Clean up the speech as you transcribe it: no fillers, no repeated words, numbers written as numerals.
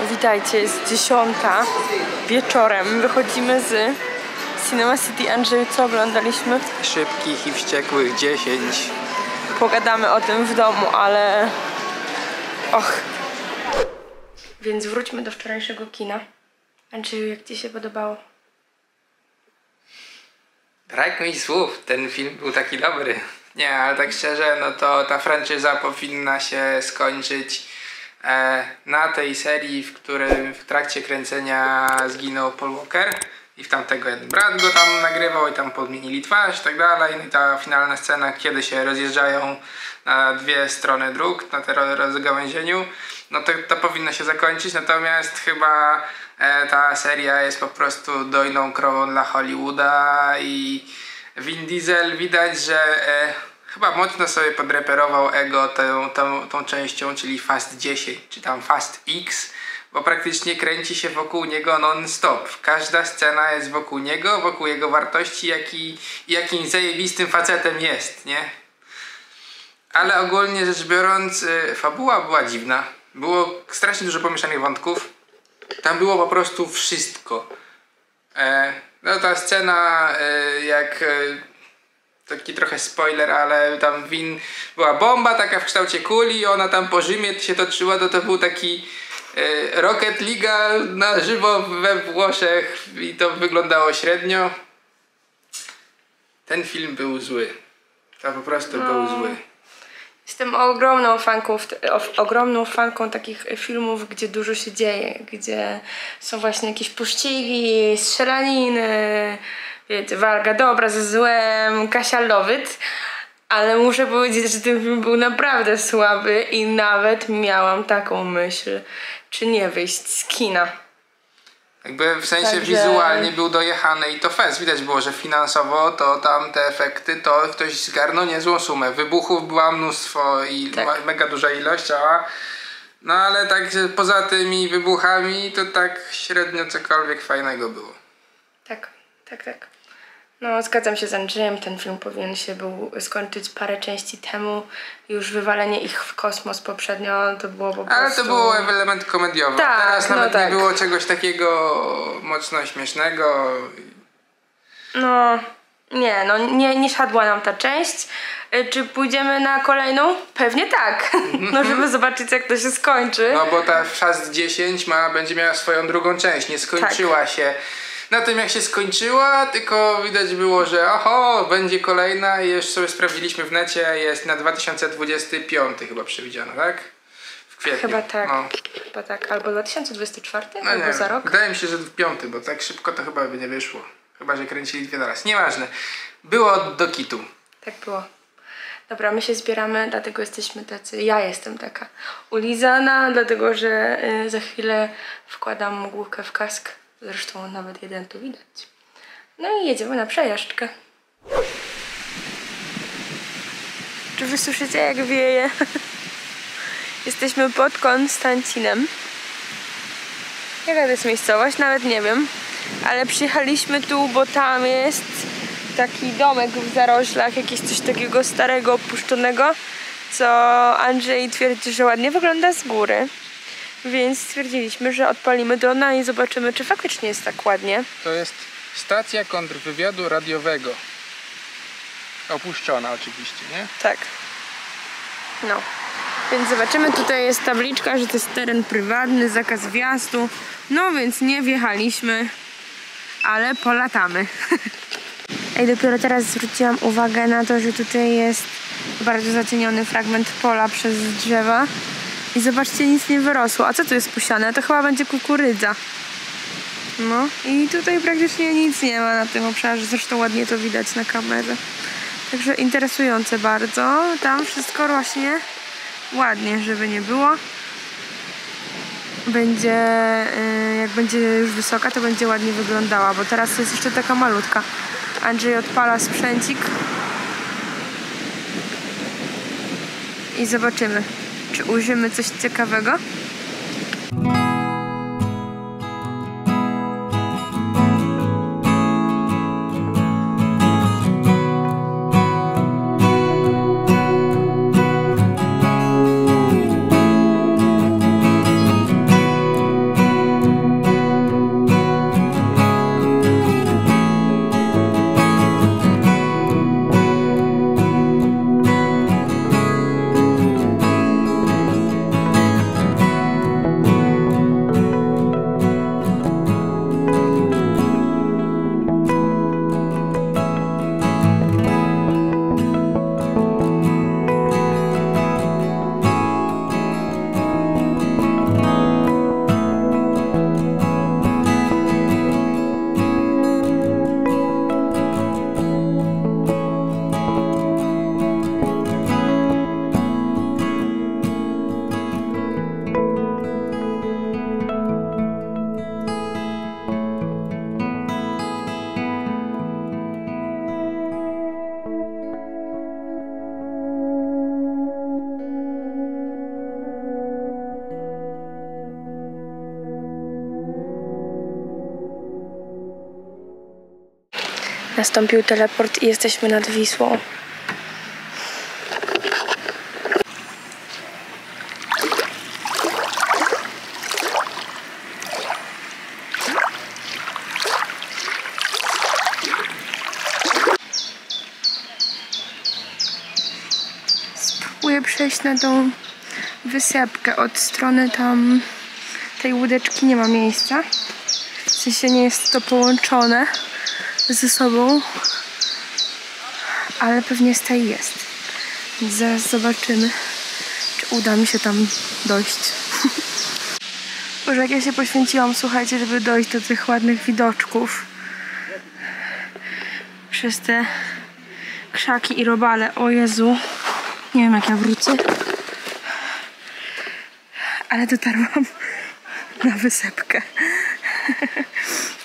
Witajcie, jest 10 wieczorem. Wychodzimy z Cinema City. Andrzeju, co oglądaliśmy? Szybkich i wściekłych 10. Pogadamy o tym w domu, ale... Och. Więc wróćmy do wczorajszego kina. Andrzeju, jak ci się podobało? Brak mi słów, ten film był taki dobry. Nie, ale tak szczerze, no to ta franczyza powinna się skończyć na tej serii, w którym w trakcie kręcenia zginął Paul Walker i w tamtego jeden brat go tam nagrywał i tam podmienili twarz i tak dalej. No i ta finalna scena, kiedy się rozjeżdżają na dwie strony dróg, na tym rozgałęzieniu, no to powinno się zakończyć, natomiast chyba ta seria jest po prostu dojną krową dla Hollywooda i Vin Diesel widać, że chyba mocno sobie podreperował ego tą częścią, czyli Fast 10, czy tam Fast X, bo praktycznie kręci się wokół niego non-stop. Każda scena jest wokół niego, wokół jego wartości, jakim zajebistym facetem jest, nie? Ale ogólnie rzecz biorąc, fabuła była dziwna. Było strasznie dużo pomieszanych wątków. Tam było po prostu wszystko. No ta scena, taki trochę spoiler, ale tam była bomba taka w kształcie kuli, ona tam po Rzymie się toczyła, to był taki Rocket League na żywo we Włoszech i to wyglądało średnio. Ten film był zły. To po prostu był zły. Jestem ogromną fanką takich filmów, gdzie dużo się dzieje, gdzie są właśnie jakieś pościgi, strzelaniny, wiecie, walka dobra ze złem, Kasia-Lowyt, ale muszę powiedzieć, że ten film był naprawdę słaby i nawet miałam taką myśl, czy nie wyjść z kina. Jakby w sensie wizualnie był dojechany i to fest. Widać było, że finansowo to tam te efekty to ktoś zgarnął niezłą sumę. Wybuchów była mnóstwo i mega duża ilość, no ale tak poza tymi wybuchami to tak średnio cokolwiek fajnego było. Tak. No, zgadzam się z Andrzejem, ten film powinien się skończyć parę części temu. Już wywalenie ich w kosmos poprzednio to było po prostu... Ale to było element komediowy. Tak, teraz nawet nie było czegoś takiego mocno śmiesznego. Nie siadła nam ta część. Czy pójdziemy na kolejną? Pewnie tak. No, żeby zobaczyć, jak to się skończy. No bo ta Fast 10 będzie miała swoją drugą część. Nie skończyła się na tym, jak się skończyła, tylko widać było, że będzie kolejna i już sobie sprawdziliśmy w necie, jest na 2025 chyba przewidziano, tak? W kwietniu. Chyba tak. Albo 2024, albo za rok. Wydaje mi się, że w 5, bo tak szybko to chyba by nie wyszło. Chyba, że kręcili dwie naraz. Nieważne. Było do kitu. Tak było. Dobra, my się zbieramy, dlatego jesteśmy tacy, ja jestem taka ulizana, dlatego że za chwilę wkładam mgłówkę w kask. Zresztą nawet jeden tu widać. No i jedziemy na przejażdżkę. Czy wy słyszycie, jak wieje? Jesteśmy pod Konstancinem. Jaka to jest miejscowość? Nawet nie wiem. Ale przyjechaliśmy tu, bo tam jest taki domek w zaroślach, jakieś coś takiego starego, opuszczonego, co Andrzej twierdzi, że ładnie wygląda z góry. Więc stwierdziliśmy, że odpalimy drona i zobaczymy, czy faktycznie jest tak ładnie. To jest stacja kontrwywiadu radiowego. Opuszczona oczywiście, nie? Tak. No. Więc zobaczymy, tutaj jest tabliczka, że to jest teren prywatny, zakaz wjazdu. No więc nie wjechaliśmy, ale polatamy. Ej, dopiero teraz zwróciłam uwagę na to, że tutaj jest bardzo zacieniony fragment pola przez drzewa. I zobaczcie, nic nie wyrosło. A co tu jest posiane? To chyba będzie kukurydza. No i tutaj praktycznie nic nie ma na tym obszarze. Zresztą ładnie to widać na kamerze. Także interesujące bardzo. Tam wszystko rośnie ładnie, żeby nie było. Jak będzie już wysoka, to będzie ładnie wyglądała, bo teraz jest jeszcze taka malutka. Andrzej odpala sprzęcik. I zobaczymy, czy ujrzymy coś ciekawego. Nastąpił teleport i jesteśmy nad Wisłą. Spróbuję przejść na tą wysepkę. Od strony tam tej łódeczki nie ma miejsca. W sensie nie jest to połączone ze sobą, ale pewnie z tej jest. Więc zaraz zobaczymy, czy uda mi się tam dojść. Boże, jak ja się poświęciłam, słuchajcie, żeby dojść do tych ładnych widoczków. Przez te krzaki i robale. O Jezu. Nie wiem, jak ja wrócę. Ale dotarłam na wysepkę.